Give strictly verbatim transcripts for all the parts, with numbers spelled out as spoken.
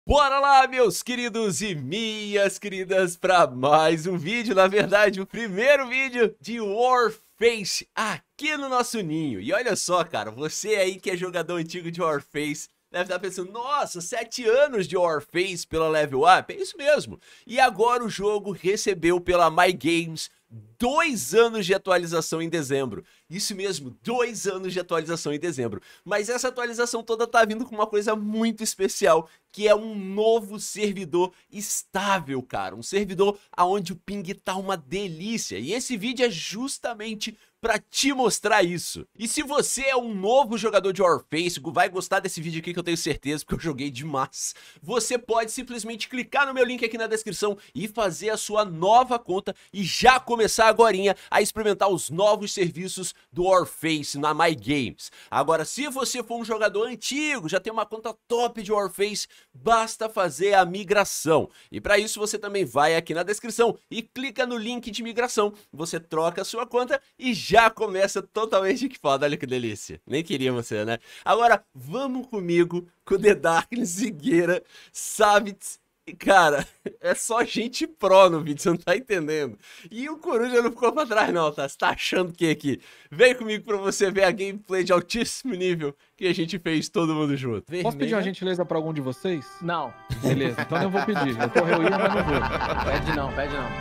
Bora lá, meus queridos e minhas queridas, para mais um vídeo, na verdade, o primeiro vídeo de Warface aqui no nosso ninho. E olha só, cara, você aí que é jogador antigo de Warface, deve estar pensando, nossa, sete anos de Warface pela Level Up, é isso mesmo. E agora o jogo recebeu pela MyGames dois anos de atualização em dezembro. Isso mesmo, dois anos de atualização em dezembro. Mas essa atualização toda tá vindo com uma coisa muito especial, que é um novo servidor estável, cara. Um servidor onde o ping tá uma delícia. E esse vídeo é justamente pra te mostrar isso. E se você é um novo jogador de Warface, vai gostar desse vídeo aqui que eu tenho certeza, porque eu joguei demais. Você pode simplesmente clicar no meu link aqui na descrição e fazer a sua nova conta e já começar agorinha a experimentar os novos serviços do Warface na MyGames. Agora, se você for um jogador antigo, já tem uma conta top de Warface, basta fazer a migração. E para isso você também vai aqui na descrição e clica no link de migração. Você troca a sua conta e já começa totalmente equipado. Olha que delícia. Nem queria você, né? Agora, vamos comigo com o The Darkness, Zigueira, Savitz. Cara, é só gente pro no vídeo, você não tá entendendo. E o Coruja não ficou pra trás não, tá? Você tá achando que aqui? Vem comigo pra você ver a gameplay de altíssimo nível que a gente fez todo mundo junto. Vermelha. Posso pedir uma gentileza pra algum de vocês? Não. Beleza, então eu vou pedir. Eu tô reunindo, mas não vou. Pede não, pede não.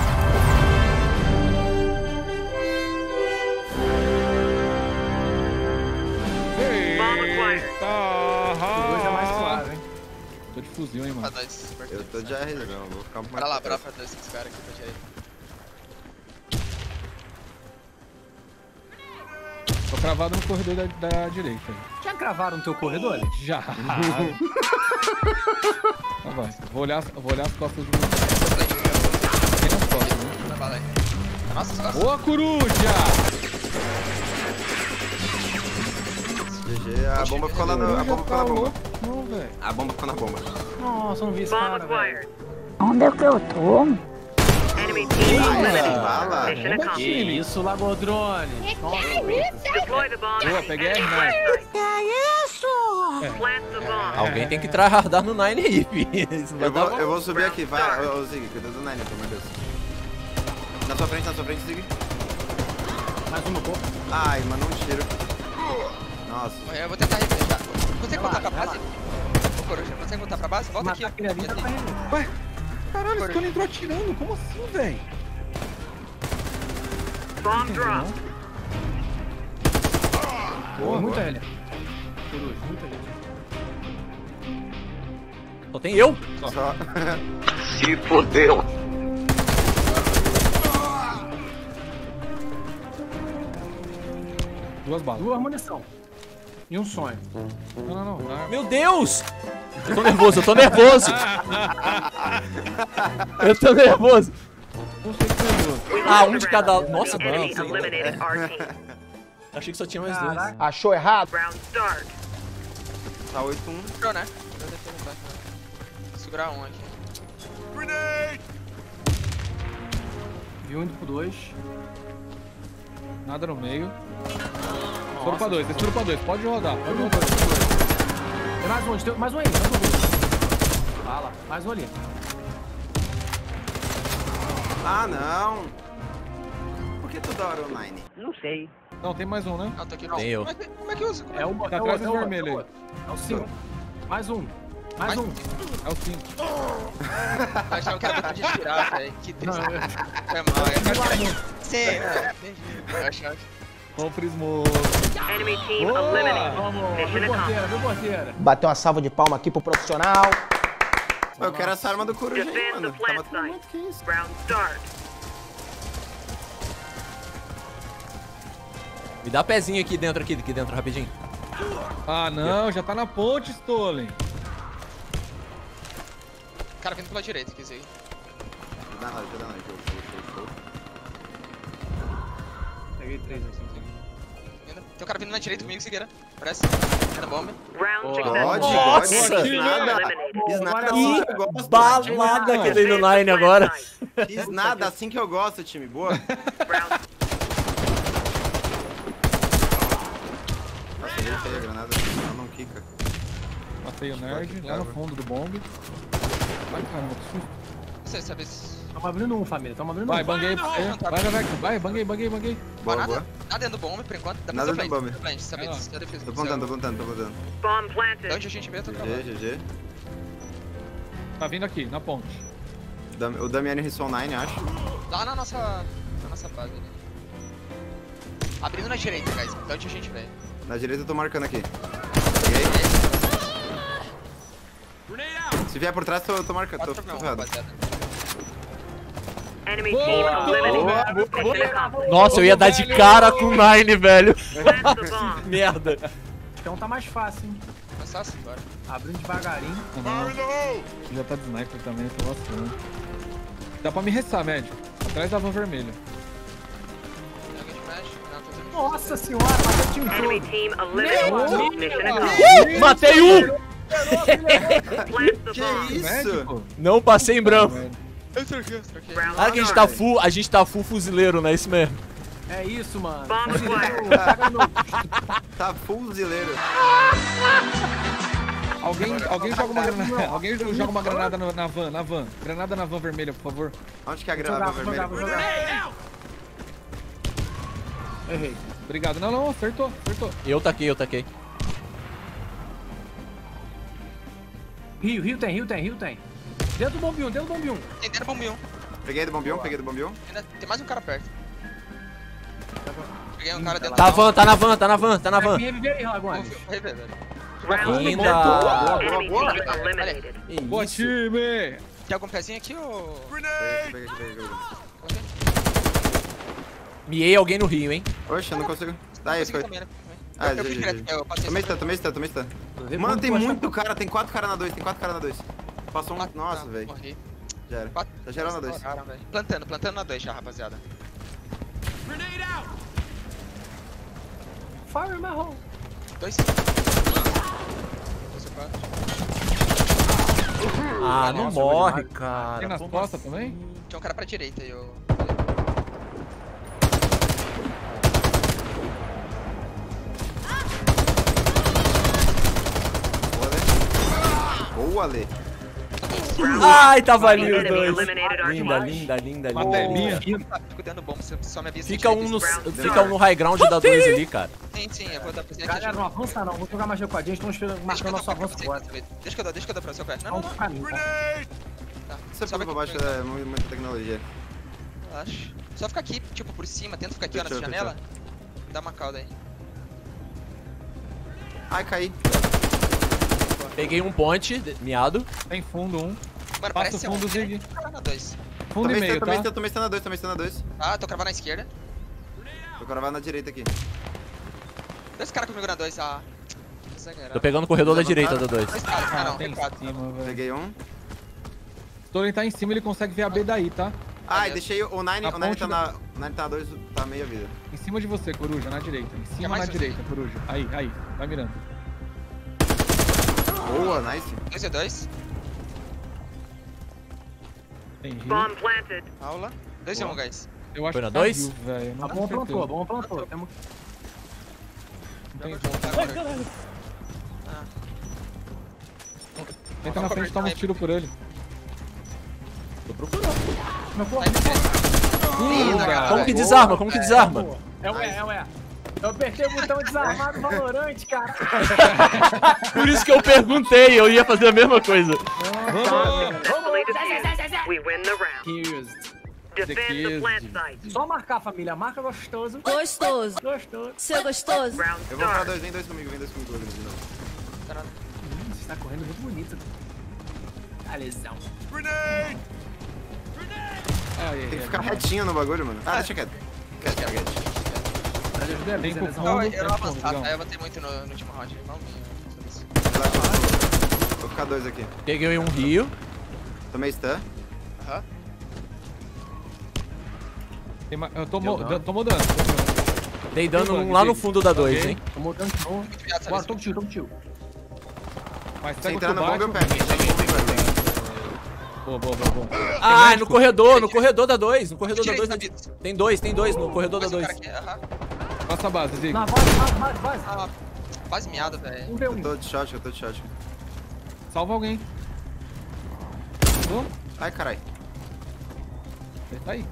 Hoje é mais suave, hein? Tô de fuzil, hein, mano. Eu tô de R não, vou ficar um pouco. Bora lá, bora pra dois, esses caras aqui pra direita. Tô cravado no corredor da, da direita. Já cravaram no teu corredor? Já. Então vai. Vou olhar, vou olhar as costas de você. Tem as costas, né? Vai bala aí. Nossa, as costas. Boa, coruja! G G, a bomba ficou lá na, a bomba ficou na bomba. Não, velho. A bomba ficou na bomba. Nossa, eu não vi esse cara, velho. Onde é que eu tô? Bala. Que isso, Lagodrone? Boa, peguei R nove. Alguém tem que tryhardar no Nine aí, filho. Isso vai Eu dar vou, uma- eu vou subir aqui, vai. Ô, ô Zig, cuida do Nine, pelo amor de Deus. Na sua frente, na sua frente, Zig. Mais uma, pô. Ai, mano, um tiro. Nossa. Eu vou tentar reflejar. Consegue voltar pra Relaxa, base? Ô, Coruja, consegue voltar pra base? Volta aqui, ó. Matar aquele ali, dá pra ele. Ué, caralho, esse cara entrou atirando. Como assim, velho? Bomb drop. Boa, Muita ele. Coruja, muita ele. Só tem eu? Só. Se fodeu. Duas balas. Duas munição. E um sonho. Não, não, não. não. Meu Deus! Eu tô nervoso, eu tô nervoso! Eu tô nervoso! Não sei o que é nervoso. Ah, um de cada... Nossa, não. Enemy sei. eliminated our team. Achei que só tinha mais dois. Caraca. Achou errado? Round start. Tá oito um. Segurou, né? Eu deixei ele embaixo. Vou segurar um aqui. Vi um indo pro dois. Nada no meio. Estouro pra dois, estouro pra dois. Pode rodar, pode rodar. Tem mais um, tem mais um aí, mais um ali. Fala, mais um ali. Ah, não. Por que toda hora o Nine? Não sei. Não, tem mais um, né? Não, tô aqui. Tem eu. Como é que, como é que usa? Como É é? o Tá é o atrás é do o- vermelho é o- aí. É o cinco. Mais um. Mais um. É o cinco. Eu achava que era botão de tirar, velho. Que Não, triste. eu- Foi mal. Eu achava que era... Sim, é. Entendi. Eu achava que... Ó o prismo. Enemy team Boa. eliminated. Vamos, Mission viu porteira, accomplished. viu porteira. Bater uma salva de palma aqui pro profissional. Eu quero essa arma do Coruja aí, Defend mano. the Tava plant tudo site. muito, que isso? Round start. Me dá pezinho aqui dentro, aqui, aqui dentro, rapidinho. Ah, não, já tá na ponte, Stolen. Cara vindo pela direita, quer dizer. Dá nada, dá nada. Jogo, jogo, jogo, jogo. Peguei três assim. Tem um cara vindo na direita comigo, Zigueira. Parece. Era bomba. Round Boa. successful. God, Nossa. God, Enemy quis team nada. eliminated. Quis nada Olha assim lá. que eu gosto. Balada aquele Defend no the Nine plant agora. site. Quis nada assim que eu gosto, time. Boa. Round Nossa, eu deixei a granada. Não, não quica. Matei o nerd, lá no fundo do bombe. Ai, caramba, que susto. Não sei, sabe se... Tamo abrindo um, família. Tamo abrindo um. Vai, banguei pra você. Vai, vai, vai, vai, banguei, banguei, banguei. Boa, nada, boa. nada dentro do bombe, por enquanto. Dá pra Nada ser dentro do frente, bombe. frente, sabe? É, ó. Se a defesa Tô do apontando, tô céu. apontando, tô apontando. Bomb De planted. onde a gente veio, eu tô G travando. G, G G. Tá vindo aqui, na ponte. Dam- O Damiani Risson nove, acho. Lá na nossa, na nossa base. Né? Abrindo na direita, guys. De onde a gente veio. Na direita eu tô marcando aqui. Peguei. Se vier por trás, eu tô marcando. Tô quatro pra um, ferrado. rapaziada. Enemy team eliminated. Mission accomplished. Nossa, eu ia dar de cara com o Nine, velho. Plant the bomb. Merda. Então tá mais fácil, hein? Mas só assim, bora. Abrindo devagarinho. Não. Já tá de sniper também, eu tô vacilando. Dá pra me restar, médio. Atrás da van vermelha. Tem alguém de flash? Não, tô fazendo. Nossa senhora, matei o time Enemy todo. team eliminated. Mission accomplished. Uh, matei um! Plant the Que bomb. isso? Médico? Não passei em branco. Eu troquei, eu troquei. Round Claro que a gente tá full, a gente tá full fuzileiro, não é isso mesmo? É isso, mano. Bomb acquired. Pega no- Tá fuzileiro. Alguém, alguém joga uma granada. Alguém joga uma granada no- na van, na van. Granada na van vermelha, por favor. Onde que é a Vou grava jogar, vou vermelha? jogar, vou jogar. Errei. Obrigado. Não, não, acertou, acertou. Eu taquei, eu taquei. Rio, Rio tem, Rio tem, Rio tem. Dentro do bombe um, dentro do bombe um. Tem dentro bombe um. Peguei do bombião, peguei do bombião. Ainda tem mais um cara perto. Peguei um cara dentro Tá na da van, tá na van, tá na van, tá na van. Me reviver aí, Lagones. Vou rever, velho. Round Linda. four. Enemy team eliminated. Que Boa, isso? time! Tem algum pezinho aqui ou... Peguei, peguei, peguei, peguei. Miei alguém no Rio, hein? Oxe, eu não consigo. Tá, esse foi. Consegui também, né? Ah, eu, eu fui G G, direto, G G. eu passei Tomei esse- stun, tomei stun, tomei stun. Mano, tem muito cara, tem quatro caras na dois, tem quatro caras na dois. Passou um. Ah, Nossa, não, velho. morri. Já era. Quatro- Tá geral na dois. estouraram, velho. Plantando, plantando na dois já, rapaziada. Fire my hole. Dois. Dois ou quatro. Ah, não Nossa, morre, eu cara. Tem nas Como costas assim? também? Tinha um cara pra direita e eu... Boa, Lê. Ai, tava ali os Enemy dois. eliminated our Linda, team. linda, linda, Maté linda. minha. Fico dando bomba, você só me avisa. Fica se um no, tiver fica um no high ground da dois ali, cara. Sim, sim, eu vou dar pra você aqui. Galera, não avança não. Vou jogar mais recuadinho. Estão esperando, Deixa que marcando eu nosso dou pra avanço você agora. dessa vez. Deixa que eu dou, deixa que eu dou pra você, eu quero. Não, Vamos não, pro não. caminho, tá? Tá. Você Só foi pra baixo, é mu- muita tecnologia. Relaxa. Só fica aqui, tipo, por cima. Tenta ficar aqui, ó, nessa Fechou, janela. Dá uma cauda aí. Ai, caí. Peguei um ponte, de- miado. Tem fundo um. Mano, Passa parece o ser um. fundo, Zig. Cara na dois. Fundo e Tomei meio, stun, tomei tá? stun, tomei stun na dois, tomei stun na dois. Ah, tô cravando na esquerda. Vou cravar na direita aqui. Dois caras comigo na dois, ah. Exagerado. Tô pegando o corredor da Levantaram? direita da dois. Dois caras, ah, Ah, não, tem tem em quatro. cima, velho. Peguei um. Se ele tá em cima, ele consegue ver a B daí, tá? Ai, Beleza. deixei o Nine, A o Nine ponte tá da- na. O Nine tá na dois, tá meia vida. Em cima de você, Coruja, na direita. Em Quer cima mais na um? direita, Coruja. Aí, aí. Vai mirando. Boa, nice. Dois e dois. Tem rio. Bomb planted. Aula. Dois e um, guys. Eu acho Foi na que dois? caiu, velho. Não A tenho bomba plantou, a certeza. bomba plantou. Temos... Não tem Tá, como. cara. Entra na frente e toma uns tiros por ele. Tô procurando. Meu corpo. Linda, cara. Como que Boa, desarma? Como que velho. desarma? É o E, é o E. Eu apertei o botão desarmado valorante, cara. Por isso que eu perguntei, eu ia fazer a mesma coisa. Successfully defused. We win the round. Kills. Defend the Defuse. plant site. Só marcar, família. Marca gostoso. Gostoso. Gostoso. Seu gostoso. Round Eu vou pra start. dois, vem dois comigo, vem dois comigo de novo. Hum, você tá correndo muito bonito. A lesão. Ai, Tem que ai, ficar ai. retinho no bagulho, mano. Ah, deixa quieto. Quieto, quieto, quieto. Vem com fundo. Não, eu vem não com fundo, avançava, Digão. aí eu botei muito no, no último round. Mal minha. Relaxa. Vou ficar dois aqui. Peguei um rio. Tomei stun. Aham. Tem ma- Eu tô, Deu mo- dano. dan- tô mudando. Dei dano Tem um lá no bug, fundo da dois, Ok. hein? Tô mudando de novo. Obrigado, Bora, sabe? tô contigo, tô contigo. Mas Se pega o entrar no bomba, eu combate. pego. Entrar no bomba, eu pego. Boa, boa, boa, boa. Ah, no corredor, no corredor da dois. No corredor da Direito, dois. David. Tem dois, tem dois no corredor da Mais um dois. cara aqui, aham. Passa a base, Zig. Na base, base, base, base. Ah, quase miado, velho. Um v um. Eu tô de shot, eu tô de shot. Salva alguém. Tô? Ai, caralho. Ele tá aí.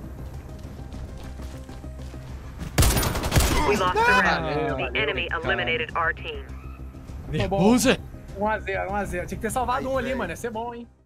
We lost the round. Valeu, The valeu, enemy cara. eliminated our team. Nervoso. um a zero, um a zero. Tinha que ter salvado Ai, um ali, velho. mano. Ia ser bom, hein?